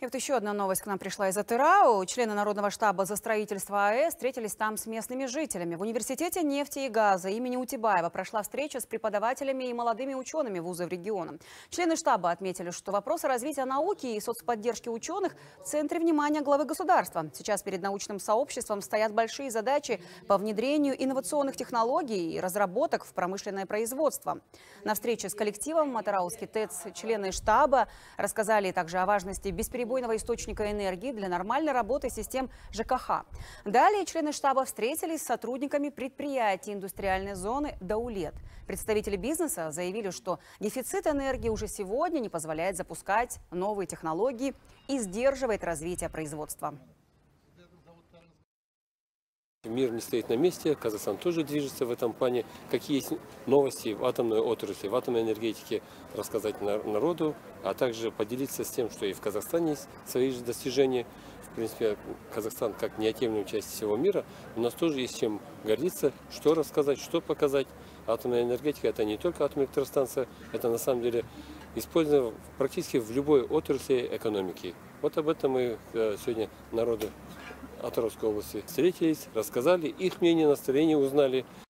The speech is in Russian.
И вот еще одна новость к нам пришла из АТРАУ. Члены Народного штаба за строительство АЭС встретились там с местными жителями. В Университете нефти и газа имени Утебаева прошла встреча с преподавателями и молодыми учеными вузов региона. Члены штаба отметили, что вопросы развития науки и соцподдержки ученых в центре внимания главы государства. Сейчас перед научным сообществом стоят большие задачи по внедрению инновационных технологий и разработок в промышленное производство. На встрече с коллективом АТРАУский ТЭЦ члены штаба рассказали также о важности бесперебойного источника энергии для нормальной работы систем ЖКХ. Далее члены штаба встретились с сотрудниками предприятий индустриальной зоны «Даулет». Представители бизнеса заявили, что дефицит энергии уже сегодня не позволяет запускать новые технологии и сдерживает развитие производства. Мир не стоит на месте, Казахстан тоже движется в этом плане. Какие есть новости в атомной отрасли, в атомной энергетике, рассказать народу, а также поделиться с тем, что и в Казахстане есть свои же достижения. В принципе, Казахстан как неотъемлемая часть всего мира, у нас тоже есть чем гордиться, что рассказать, что показать. Атомная энергетика – это не только атомная электростанция, это на самом деле используется практически в любой отрасли экономики. Вот об этом мы сегодня народу Атырауской области встретились, рассказали, их мнение, настроение узнали.